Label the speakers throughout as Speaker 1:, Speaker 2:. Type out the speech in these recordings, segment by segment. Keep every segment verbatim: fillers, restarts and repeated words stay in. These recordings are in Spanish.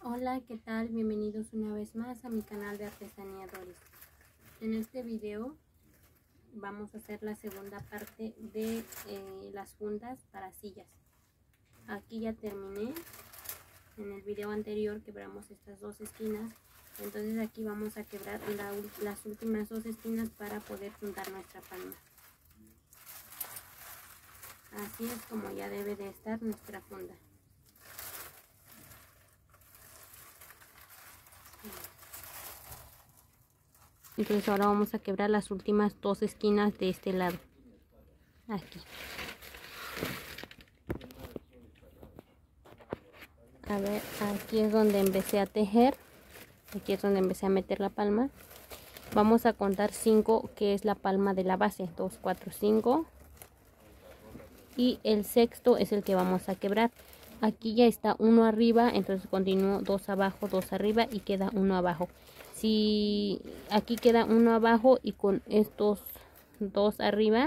Speaker 1: Hola, ¿qué tal? Bienvenidos una vez más a mi canal de Artesanía Doris. En este video vamos a hacer la segunda parte de eh, las fundas para sillas. Aquí ya terminé. En el video anterior quebramos estas dos esquinas. Entonces aquí vamos a quebrar la, las últimas dos esquinas para poder juntar nuestra palma. Así es como ya debe de estar nuestra funda. Entonces ahora vamos a quebrar las últimas dos esquinas de este lado. Aquí. A ver, aquí es donde empecé a tejer. Aquí es donde empecé a meter la palma. Vamos a contar cinco, que es la palma de la base. dos, cuatro, cinco. Y el sexto es el que vamos a quebrar. Aquí ya está uno arriba, entonces continúo dos abajo, dos arriba y queda uno abajo. Si aquí queda uno abajo y con estos dos arriba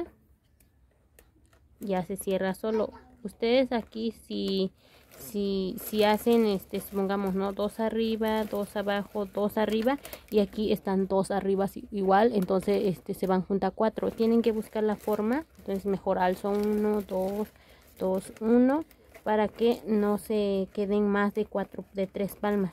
Speaker 1: ya se cierra solo. Ustedes aquí si si si hacen este supongamos no dos arriba, dos abajo, dos arriba y aquí están dos arriba igual, entonces este se van juntas cuatro. Tienen que buscar la forma, entonces mejor alzo uno, dos, dos, uno para que no se queden más de cuatro, de tres palmas.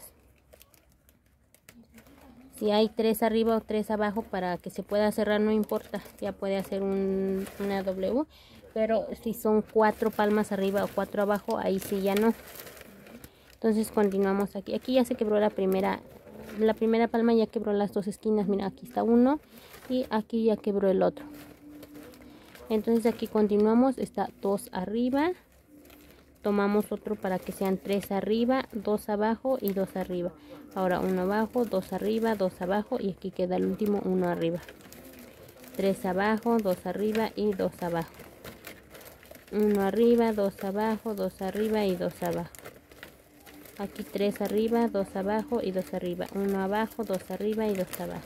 Speaker 1: Si hay tres arriba o tres abajo, para que se pueda cerrar no importa, ya puede hacer un, una W, pero si son cuatro palmas arriba o cuatro abajo, ahí sí ya no. Entonces continuamos aquí. Aquí ya se quebró la primera, la primera palma ya quebró las dos esquinas. Mira, aquí está uno y aquí ya quebró el otro. Entonces aquí continuamos, está dos arriba. Tomamos otro para que sean tres arriba, dos abajo y dos arriba. Ahora uno abajo, dos arriba, dos abajo y aquí queda el último, uno arriba. Tres abajo, dos arriba y dos abajo. Uno arriba, dos abajo, dos arriba y dos abajo. Aquí tres arriba, dos abajo y dos arriba. Uno abajo, dos arriba y dos abajo.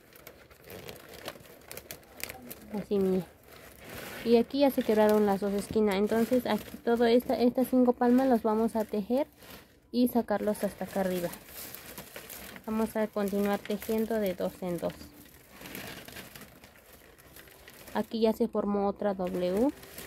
Speaker 1: Así mismo. Y aquí ya se quebraron las dos esquinas. Entonces aquí todo esta, estas cinco palmas las vamos a tejer y sacarlos hasta acá arriba. Vamos a continuar tejiendo de dos en dos. Aquí ya se formó otra W.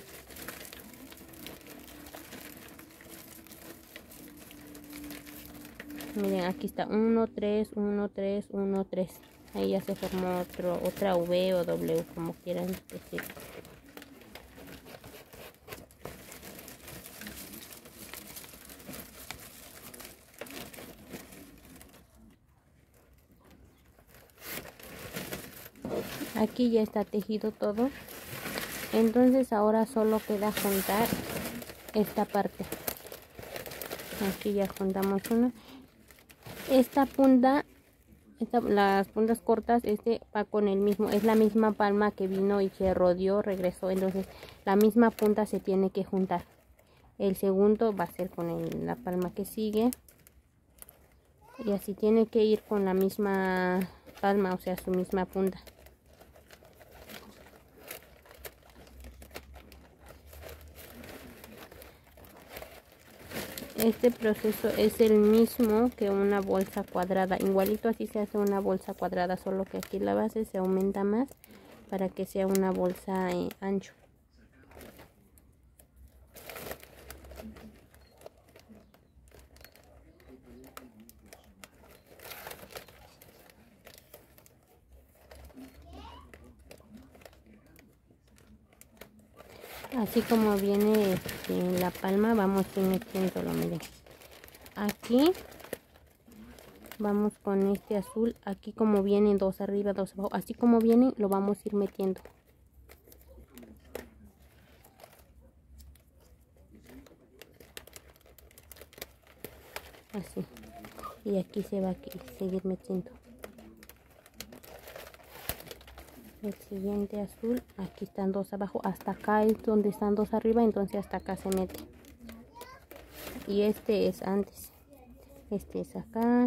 Speaker 1: Miren, aquí está uno, tres, uno, tres, uno, tres. Ahí ya se formó otro, otra V o W, como quieran decir. Aquí ya está tejido todo. Entonces ahora solo queda juntar esta parte. Aquí ya juntamos una. Esta punta, esta, las puntas cortas, este va con el mismo, es la misma palma que vino y se rodeó, regresó. Entonces la misma punta se tiene que juntar. El segundo va a ser con el, la palma que sigue. Y así tiene que ir con la misma palma, o sea, su misma punta. Este proceso es el mismo que una bolsa cuadrada, igualito así se hace una bolsa cuadrada, solo que aquí la base se aumenta más para que sea una bolsa eh, ancho. Así como viene este, la palma, vamos a ir metiéndolo, miren. Aquí vamos con este azul, aquí como vienen dos arriba, dos abajo, así como vienen lo vamos a ir metiendo. Así. Y aquí se va a seguir metiendo. El siguiente azul, aquí están dos abajo, hasta acá es donde están dos arriba, entonces hasta acá se mete. Y este es antes, este es acá.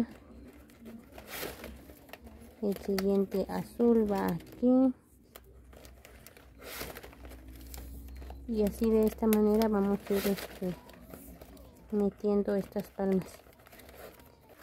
Speaker 1: El siguiente azul va aquí. Y así de esta manera vamos a ir este, metiendo estas palmas.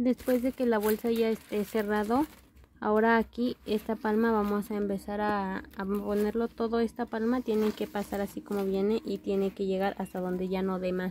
Speaker 1: Después de que la bolsa ya esté cerrado, ahora aquí esta palma vamos a empezar a, a ponerlo todo. Esta palma tiene que pasar así como viene y tiene que llegar hasta donde ya no dé más.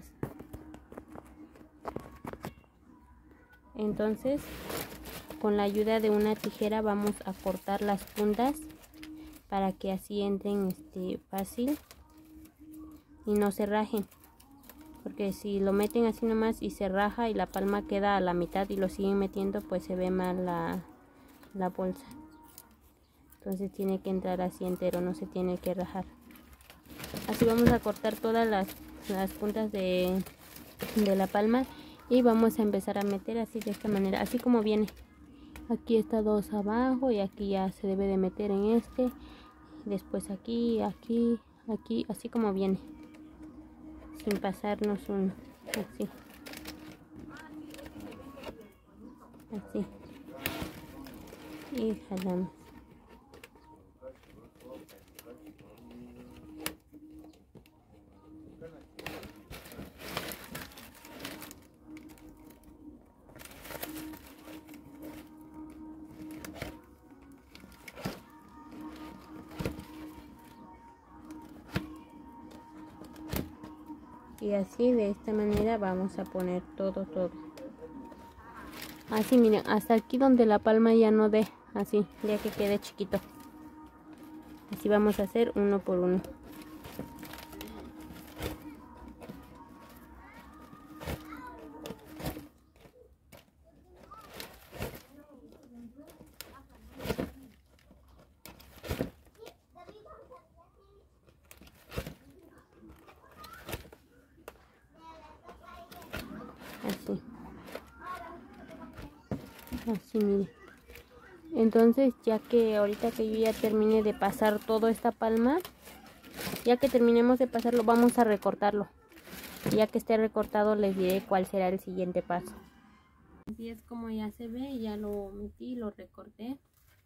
Speaker 1: Entonces, con la ayuda de una tijera vamos a cortar las puntas para que así entren este, fácil y no se rajen. Porque si lo meten así nomás y se raja y la palma queda a la mitad y lo siguen metiendo, pues se ve mal la, la bolsa. Entonces tiene que entrar así entero, no se tiene que rajar. Así vamos a cortar todas las, las puntas de, de la palma y vamos a empezar a meter así de esta manera, así como viene. Aquí está dos abajo y aquí ya se debe de meter en este. Después aquí, aquí, aquí, así como viene. Sin pasarnos uno, así, así, y jalamos. Y así de esta manera vamos a poner todo, todo. Así miren, hasta aquí donde la palma ya no dé, así, ya que quede chiquito. Así vamos a hacer uno por uno. Así. Así miren. Entonces ya que ahorita que yo ya termine de pasar toda esta palma, ya que terminemos de pasarlo vamos a recortarlo. Ya que esté recortado les diré cuál será el siguiente paso. Así es como ya se ve, ya lo metí, lo recorté.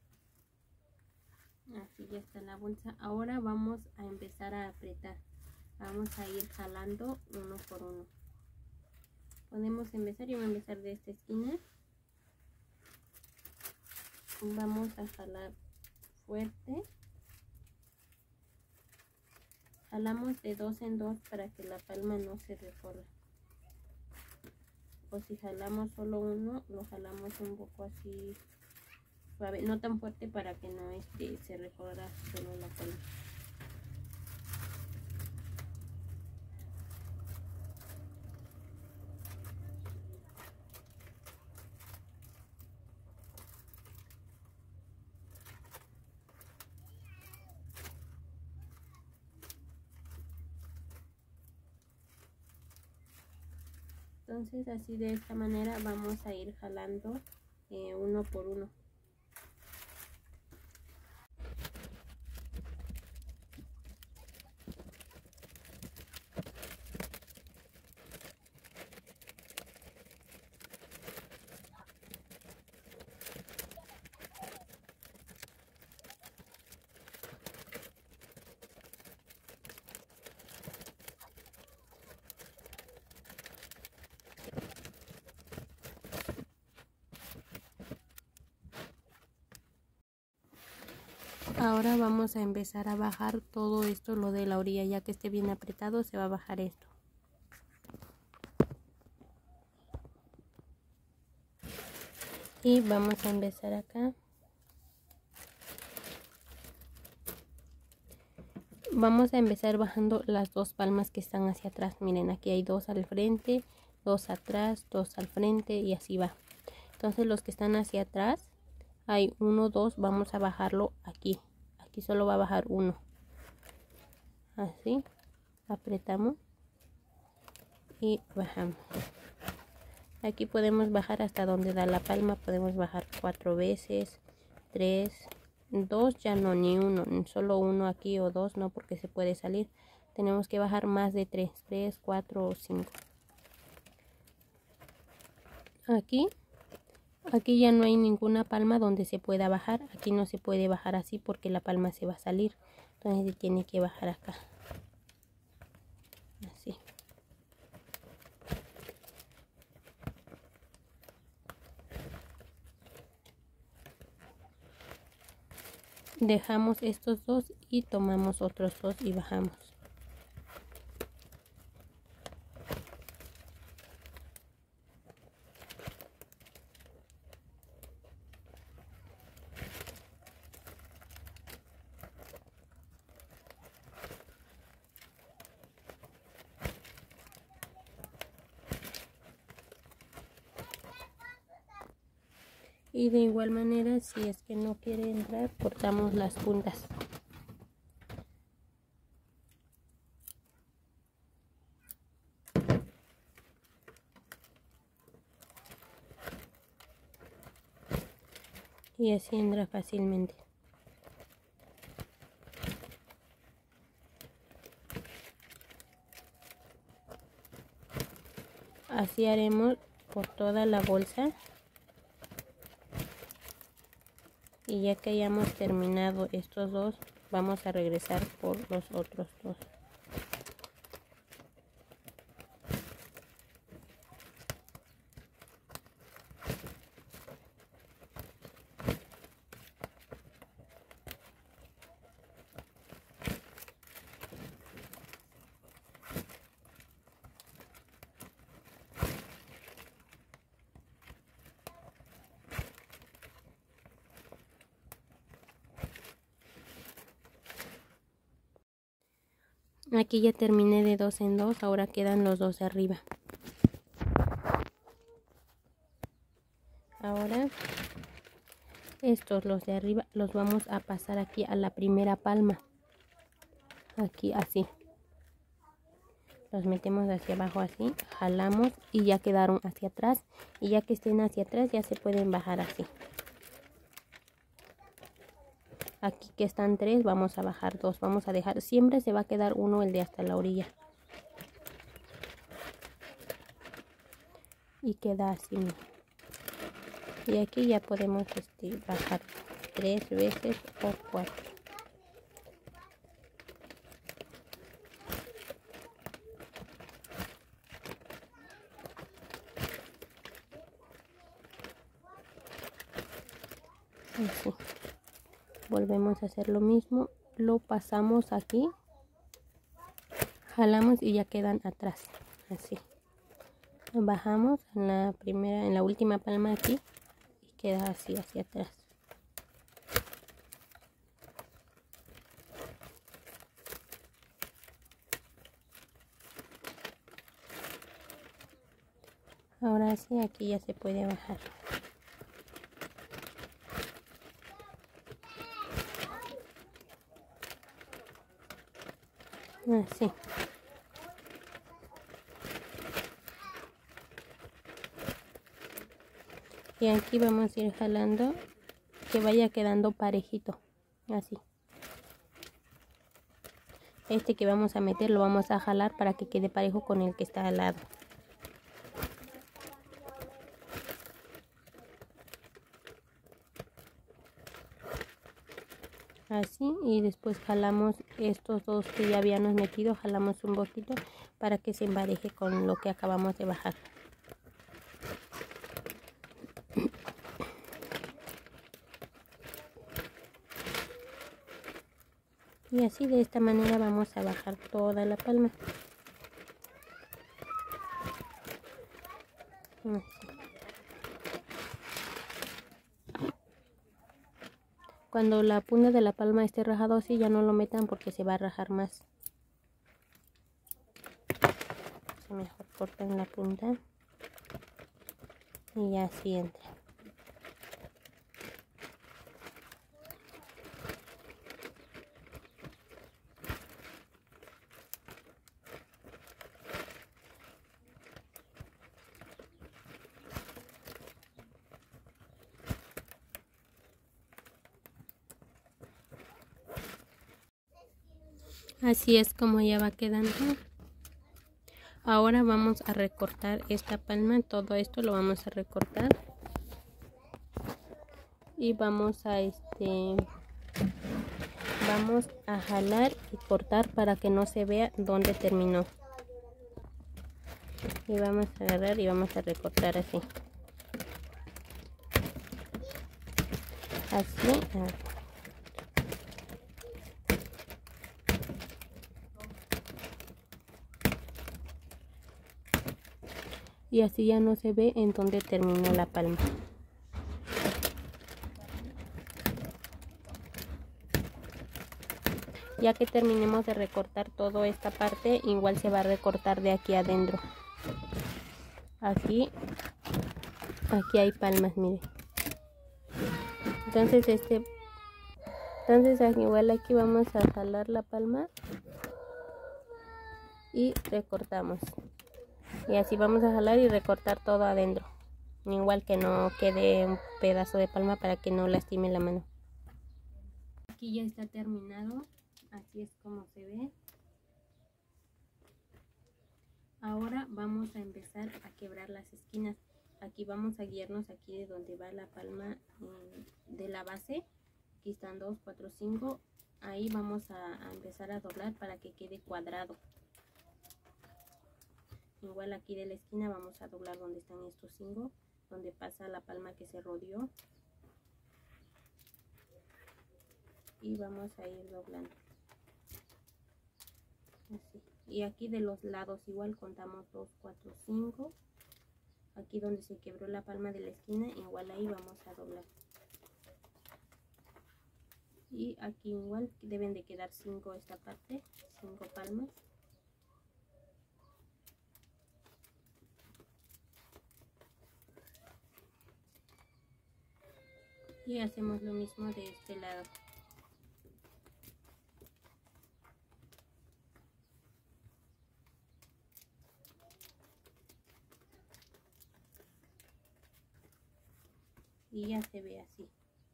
Speaker 1: Así ya está la bolsa. Ahora vamos a empezar a apretar. Vamos a ir jalando uno por uno. Podemos empezar, yo voy a empezar de esta esquina. Vamos a jalar fuerte. Jalamos de dos en dos para que la palma no se recorra. O si jalamos solo uno, lo jalamos un poco así suave, no tan fuerte para que no este, se recorra solo la palma. Entonces así de esta manera vamos a ir jalando eh, uno por uno. Ahora vamos a empezar a bajar todo esto, lo de la orilla, ya que esté bien apretado se va a bajar esto. Y vamos a empezar acá. Vamos a empezar bajando las dos palmas que están hacia atrás. Miren, aquí hay dos al frente, dos atrás, dos al frente y así va. Entonces los que están hacia atrás, hay uno, dos, vamos a bajarlo aquí. Aquí solo va a bajar uno. Así, apretamos y bajamos. Aquí podemos bajar hasta donde da la palma, podemos bajar cuatro veces, tres, dos, ya no, ni uno, solo uno aquí o dos, no, porque se puede salir. Tenemos que bajar más de tres, tres, cuatro o cinco. Aquí, aquí ya no hay ninguna palma donde se pueda bajar. Aquí no se puede bajar así porque la palma se va a salir. Entonces se tiene que bajar acá. Así. dejamos estos dos y tomamos otros dos y bajamos. Y de igual manera, si es que no quiere entrar, cortamos las puntas. Y así entra fácilmente. Así haremos por toda la bolsa. Y ya que hayamos terminado estos dos, vamos a regresar por los otros dos. Aquí ya terminé de dos en dos, ahora quedan los dos de arriba. Ahora estos, los de arriba, los vamos a pasar aquí a la primera palma. Aquí así. Los metemos hacia abajo así, jalamos y ya quedaron hacia atrás. Y ya que estén hacia atrás ya se pueden bajar así. Aquí que están tres, vamos a bajar dos, vamos a dejar, siempre se va a quedar uno, el de hasta la orilla. Y queda así. Y aquí ya podemos este, bajar tres veces o cuatro. Así. Volvemos a hacer lo mismo, lo pasamos aquí, jalamos y ya quedan atrás, así. Bajamos en la primera, en la última palma aquí y queda así hacia atrás. Ahora sí, aquí ya se puede bajar. Así. Y aquí vamos a ir jalando que vaya quedando parejito, así. Este que vamos a meter lo vamos a jalar para que quede parejo con el que está al lado. Así, y después jalamos estos dos que ya habíamos metido, jalamos un poquito para que se empareje con lo que acabamos de bajar. Y así de esta manera vamos a bajar toda la palma. Así. Cuando la punta de la palma esté rajado así, ya no lo metan porque se va a rajar más. Se mejor cortan la punta y ya así entra. Así es como ya va quedando. Ahora vamos a recortar esta palma, todo esto lo vamos a recortar y vamos a este vamos a jalar y cortar para que no se vea dónde terminó. Y vamos a agarrar y vamos a recortar así. Así. y así ya no se ve en donde terminó la palma. Ya que terminemos de recortar toda esta parte, igual se va a recortar de aquí adentro. Aquí, aquí hay palmas, miren. Entonces este, entonces igual aquí vamos a jalar la palma y recortamos. Y así vamos a jalar y recortar todo adentro. Igual que no quede un pedazo de palma para que no lastime la mano. Aquí ya está terminado. Así es como se ve. Ahora vamos a empezar a quebrar las esquinas. Aquí vamos a guiarnos aquí de donde va la palma eh, de la base. Aquí están dos, cuatro, cinco. Ahí vamos a, a empezar a doblar para que quede cuadrado. Igual aquí de la esquina vamos a doblar donde están estos cinco, donde pasa la palma que se rodeó. Y vamos a ir doblando. Así. Y aquí de los lados igual contamos dos, cuatro, cinco. Aquí donde se quebró la palma de la esquina, igual ahí vamos a doblar. Y aquí igual deben de quedar cinco esta parte, cinco palmas. Y hacemos lo mismo de este lado. Y ya se ve así.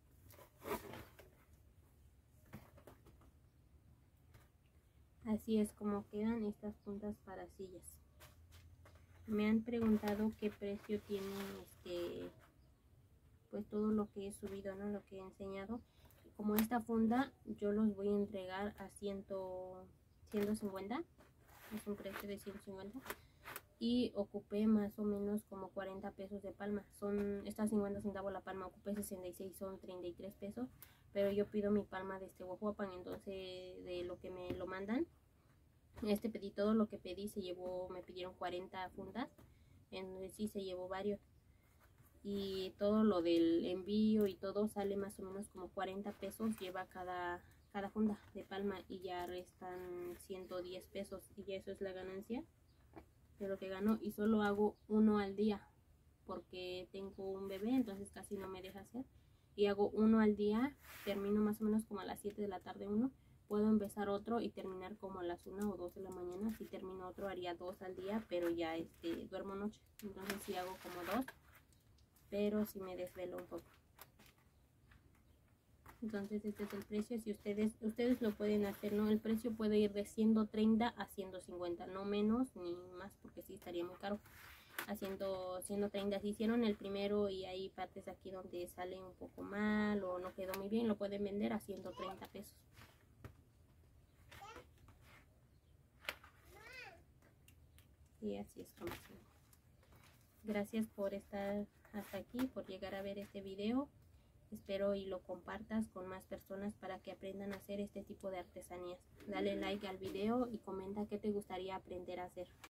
Speaker 1: Así es como quedan estas puntas para sillas. Me han preguntado qué precio tiene este, pues todo lo que he subido, ¿no? Lo que he enseñado. Como esta funda yo los voy a entregar a ciento cincuenta. Es un precio de ciento cincuenta. Y ocupé más o menos como cuarenta pesos de palma. Son estas cincuenta centavos la palma, ocupé sesenta y seis, son treinta y tres pesos. Pero yo pido mi palma de este Huajuapan, entonces de lo que me lo mandan. Este pedí todo lo que pedí, se llevó, me pidieron cuarenta fundas. Entonces sí se llevó varios. Y todo lo del envío y todo sale más o menos como cuarenta pesos. Lleva cada, cada funda de palma y ya restan ciento diez pesos. Y ya eso es la ganancia de lo que gano, y solo hago uno al día porque tengo un bebé, entonces casi no me deja hacer, y hago uno al día. Termino más o menos como a las siete de la tarde uno, puedo empezar otro y terminar como a las una o dos de la mañana. Si termino otro haría dos al día, pero ya este duermo noche, entonces sí hago como dos, pero sí me desvelo un poco. Entonces este es el precio. Si ustedes ustedes lo pueden hacer, ¿no? El precio puede ir de ciento treinta a ciento cincuenta, no menos ni más, porque sí estaría muy caro. Haciendo ciento treinta, si hicieron el primero y hay partes aquí donde sale un poco mal o no quedó muy bien, lo pueden vender a ciento treinta pesos. Y así es como se ve. Gracias por estar hasta aquí, por llegar a ver este video. Espero y lo compartas con más personas para que aprendan a hacer este tipo de artesanías. Dale like al video y comenta qué te gustaría aprender a hacer.